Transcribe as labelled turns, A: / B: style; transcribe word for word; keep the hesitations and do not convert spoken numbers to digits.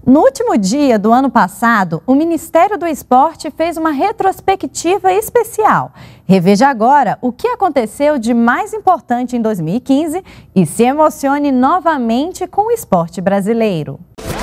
A: No último dia do ano passado, o Ministério do Esporte fez uma retrospectiva especial. Reveja agora o que aconteceu de mais importante em dois mil e quinze e se emocione novamente com o esporte brasileiro.